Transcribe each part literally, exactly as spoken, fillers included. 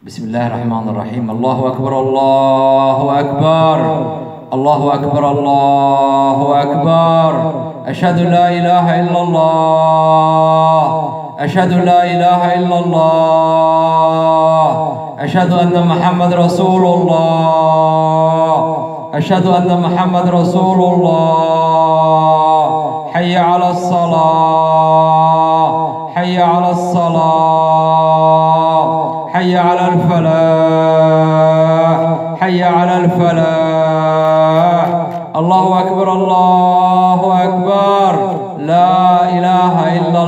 بسم الله الرحمن الرحيم. الله أكبر الله أكبر الله أكبر الله أكبر. أشهد لا إله إلا الله أشهد لا إله إلا الله أشهد أن محمد رسول الله أشهد أن محمد رسول الله. حي على الصلاة حي على الصلاة حي على الفلاح حي على الفلاح. الله أكبر الله أكبر. لا إله إلا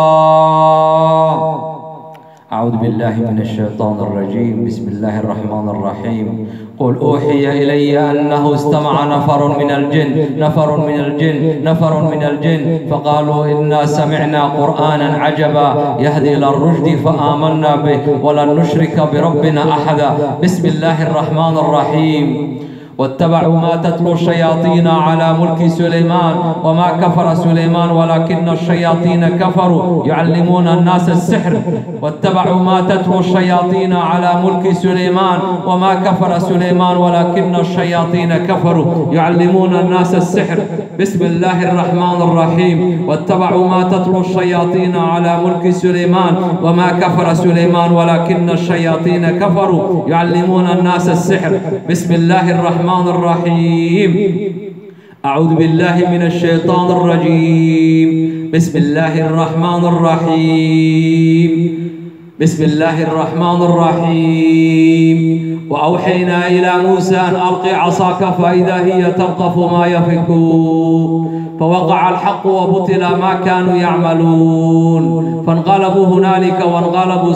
الله. أعوذ بالله من الشيطان الرجيم. بسم الله الرحمن الرحيم. قل أوحي إلي أنه استمع نفر من الجن نفر من الجن نفر من الجن فقالوا إنا سمعنا قرآنا عجبا يهدي إلى الرشد فآمنا به ولن نشرك بربنا أحدا. بسم الله الرحمن الرحيم. واتبعوا ما تتلو الشياطين على ملك سليمان وما كفر سليمان ولكن الشياطين كفروا يعلمون الناس السحر. واتبعوا ما تتلو الشياطين على ملك سليمان وما كفر سليمان ولكن الشياطين كفروا يعلمون الناس السحر. بسم الله الرحمن الرحيم. واتبعوا ما تتلو الشياطين على ملك سليمان وما كفر سليمان ولكن الشياطين كفروا يعلمون الناس السحر. بسم الله الرحمن الرحمن الرحيم. أعوذ بالله من الشيطان الرجيم. بسم الله الرحمن الرحيم. بسم الله الرحمن الرحيم. وأوحينا إلى موسى أن ألق عصاك فإذا هي تلقف ما يفكون فوقع الحق وبطل ما كانوا يعملون فانقلبوا هنالك وانقلبوا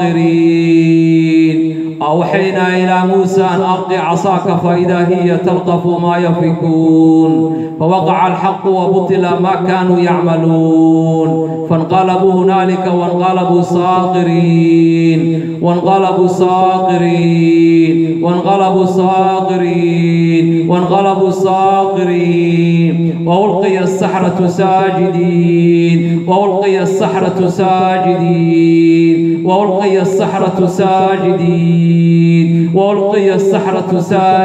صاغرين. أوحينا إلى موسى أن ألق عصاك فإذا هي تلقف ما يفكون فوقع الحق وبطل ما كانوا يعملون فانقلبوا هنالك وانقلبوا صاغرين وانقلبوا صاغرين وانقلبوا صاغرين وانقلبوا صاغرين. وألقي السحرة ساجدين وألقي السحرة ساجدين وألقي السحرة ساجدين وألقي السحرة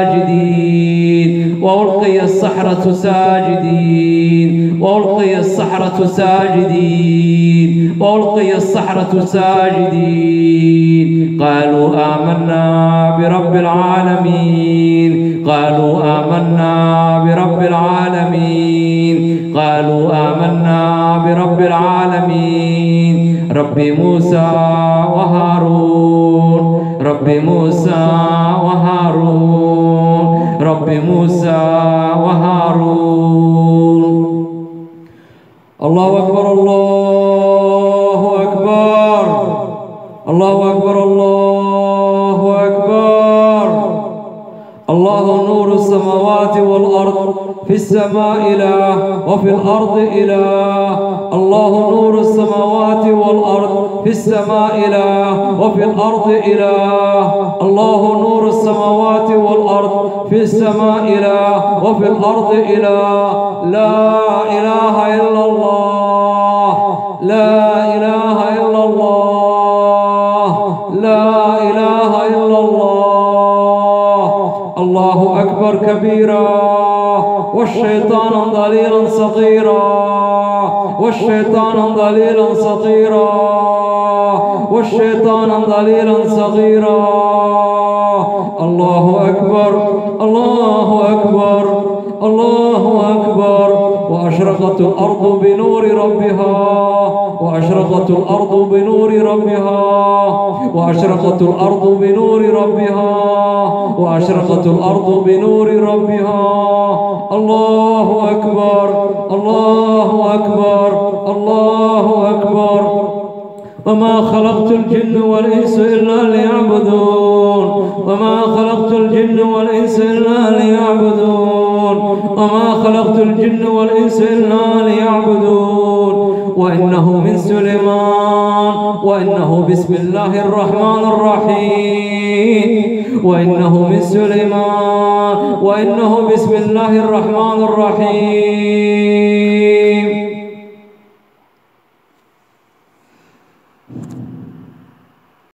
ساجدين وألقي السحرة ساجدين وألقي السحرة ساجدين وألقي السحرة ساجدين. قالوا آمنا برب العالمين قالوا آمنا برب العالمين قالوا آمنا برب العالمين. رب موسى وهارون رب موسى وهارون رب موسى وهارون. الله أكبر الله أكبر الله أكبر الله أكبر. الله نور السماوات والأرض في السماء إله وفي الأرض إله. الله نور السماوات والأرض في السماء إله وفي الأرض إله. الله نور السماوات والأرض في السماء إله وفي الأرض إله. لا إله إلا الله لا إله إلا الله لا إله إلا الله. الله أكبر كبيرا والشيطان ضليلا صغيرا والشيطان ضليلا صغيرا والشيطان ضليلا صغيرا. الله أكبر الله أكبر الله أكبر. وأشرقت الأرض بنور ربها وأشرقت الأرض بنور ربها وأشرقت الأرض بنور ربها وأشرقت الأرض بنور ربها. الله أكبر الله أكبر الله أكبر. وما خلقت الجن والإنس إلا ليعبدون وما خلقت الجن والإنس إلا ليعبدون وما خلقت الجن والإنس إلا ليعبدون. وإنه من سليمان وإنه بسم الله الرحمن الرحيم وإنه من سليمان وإنه بسم الله الرحمن الرحيم.